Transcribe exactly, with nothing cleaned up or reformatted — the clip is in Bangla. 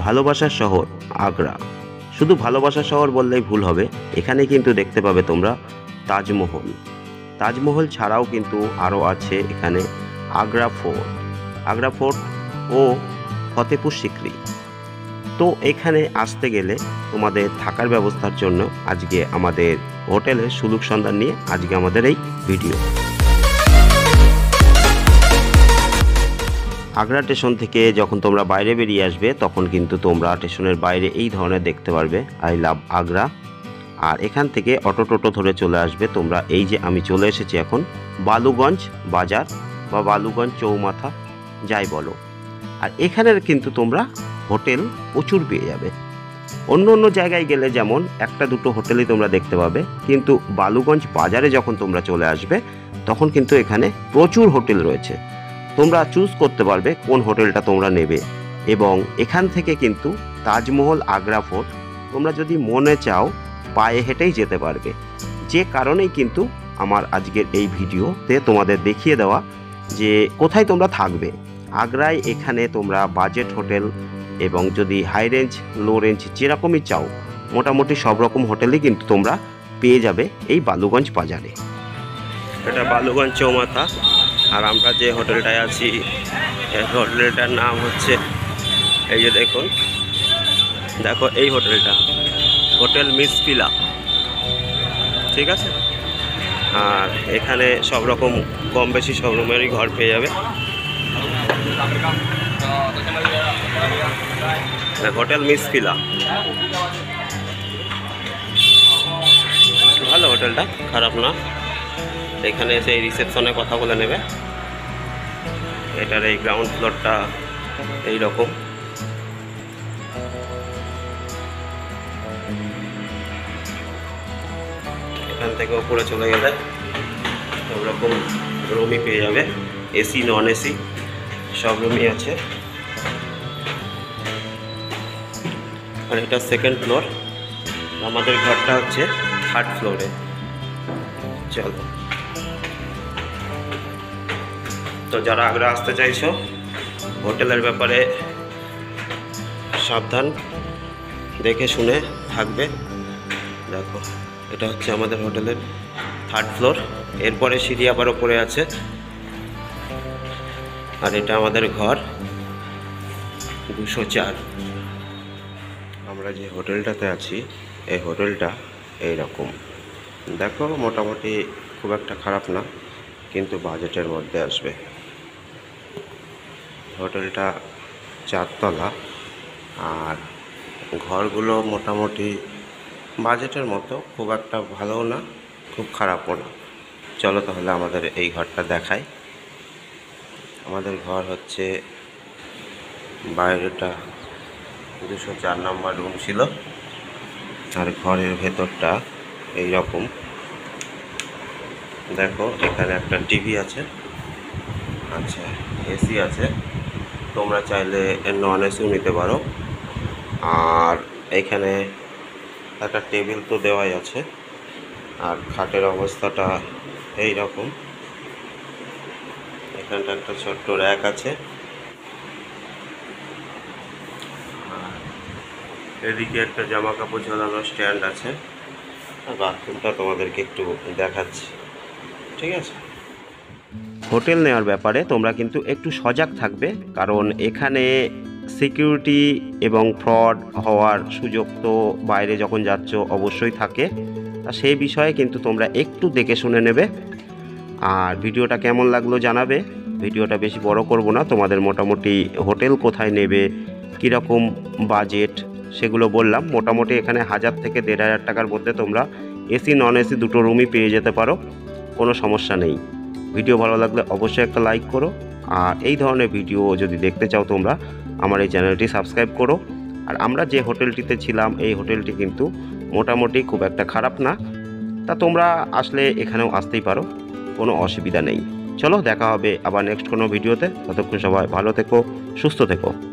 ভালোবাসার শহর আগ্রা। শুধু ভালোবাসার শহর বললেই ভুল হবে, এখানে কিন্তু দেখতে পাবে তোমরা তাজমহল। তাজমহল ছাড়াও কিন্তু আরও আছে এখানে আগ্রা ফোর্ট, আগ্রা ফোর্ট ও ফতেপুর সিক্রি। তো এখানে আসতে গেলে তোমাদের থাকার ব্যবস্থার জন্য আজকে আমাদের হোটেলের সুলুক সন্ধান নিয়ে আজকে আমাদের এই ভিডিও। আগ্রা স্টেশন থেকে যখন তোমরা বাইরে বেরিয়ে আসবে তখন কিন্তু তোমরা স্টেশনের বাইরে এই ধরনের দেখতে পারবে আই লাভ আগ্রা। আর এখান থেকে অটো টোটো ধরে চলে আসবে তোমরা। এই যে আমি চলে এসেছি এখন বালুগঞ্জ বাজার বা বালুগঞ্জ চৌমাথা যাই বলো। আর এখানের কিন্তু তোমরা হোটেল প্রচুর পেয়ে যাবে। অন্য অন্য জায়গায় গেলে যেমন একটা দুটো হোটেলই তোমরা দেখতে পাবে, কিন্তু বালুগঞ্জ বাজারে যখন তোমরা চলে আসবে তখন কিন্তু এখানে প্রচুর হোটেল রয়েছে। তোমরা চুজ করতে পারবে কোন হোটেলটা তোমরা নেবে। এবং এখান থেকে কিন্তু তাজমহল আগ্রা ফোর্ট তোমরা যদি মনে চাও পায়ে হেঁটেই যেতে পারবে। যে কারণেই কিন্তু আমার আজকের এই ভিডিওতে তোমাদের দেখিয়ে দেওয়া যে কোথায় তোমরা থাকবে। আগ্রায় এখানে তোমরা বাজেট হোটেল এবং যদি হাই রেঞ্জ লো রেঞ্জ যেরকমই চাও মোটামুটি সব রকম হোটেলই কিন্তু তোমরা পেয়ে যাবে এই বালুগঞ্জ বাজারে। এটা বালুগঞ্জ চৌমাথা। আর আমরা যে হোটেলটায় আছি এই হোটেলটার নাম হচ্ছে, এই যে দেখুন, দেখো এই হোটেলটা হোটেল মিস ফিলা, ঠিক আছে। আর এখানে সব রকম কম বেশি সব রকমেরই ঘর পেয়ে যাবে। হোটেল মিস ফিলা ভালো, হোটেলটা খারাপ না। এখানে এসে এই রিসেপশনে কথা বলে নেবে। এটার এই গ্রাউন্ড ফ্লোরটা এই রকম। এখান থেকে উপরে চলে গেলে সব রকম রুমই পেয়ে যাবে, এসি নন এসি সব রুমই আছে। আর এটা সেকেন্ড ফ্লোর, আমাদের ঘরটা হচ্ছে থার্ড ফ্লোরে। চলো, তো যারা আগ্রা আসতে চাইছো হোটেলের ব্যাপারে সাবধান, দেখে শুনে থাকবে। দেখো এটা হচ্ছে আমাদের হোটেলের থার্ড ফ্লোর, এরপরে সিঁড়ি আবার ওপরে আছে। আর এটা আমাদের ঘর দুশো চার। আমরা যে হোটেলটাতে আছি এই হোটেলটা এই রকম। দেখো মোটামুটি খুব একটা খারাপ না, কিন্তু বাজেটের মধ্যে আসবে। হোটেলটা চারতলা আর ঘরগুলো মোটামুটি বাজেটের মতো, খুব একটা ভালোও না খুব খারাপও না। চলো তাহলে আমাদের এই ঘরটা দেখাই। আমাদের ঘর হচ্ছে বাইরেটা দুশো চার নম্বর রুম ছিল, আর ঘরের ভেতরটা এই রকম। দেখো এখানে একটা টিভি আছে, আচ্ছা এসি আছে, তোমরা চাইলে নন এসিও নিতে পারো। আর এখানে একটা টেবিল তো দেওয়াই আছে। আর খাটের অবস্থাটা এই রকম। এখানটা একটা ছোট্ট র্যাক আছে। আর এদিকে একটা জামা কাপড় ঝোলানোর স্ট্যান্ড আছে। আর বাথরুমটা তোমাদেরকে একটু দেখাচ্ছি, ঠিক আছে। হোটেল নেওয়ার ব্যাপারে তোমরা কিন্তু একটু সজাগ থাকবে, কারণ এখানে সিকিউরিটি এবং ফ্রড হওয়ার সুযোগ তো বাইরে যখন যাচ্ছ অবশ্যই থাকে। আর সেই বিষয়ে কিন্তু তোমরা একটু দেখে শুনে নেবে। আর ভিডিওটা কেমন লাগলো জানাবে। ভিডিওটা বেশি বড় করব না, তোমাদের মোটামুটি হোটেল কোথায় নেবে, কীরকম বাজেট সেগুলো বললাম। মোটামুটি এখানে হাজার থেকে দেড় হাজার টাকার মধ্যে তোমরা এসি নন এসি দুটো রুমই পেয়ে যেতে পারো, কোনো সমস্যা নেই। ভিডিও ভালো লাগলে অবশ্যই একটা লাইক করো। আর এই ধরনের ভিডিও যদি দেখতে চাও তোমরা আমার এই চ্যানেলটি সাবস্ক্রাইব করো। আর আমরা যে হোটেলটিতে ছিলাম এই হোটেলটি কিন্তু মোটামুটি খুব একটা খারাপ না। তা তোমরা আসলে এখানেও আসতেই পারো, কোনো অসুবিধা নেই। চলো দেখা হবে আবার নেক্সট কোনো ভিডিওতে। ততক্ষণ সবাই ভালো থেকো, সুস্থ থেকো।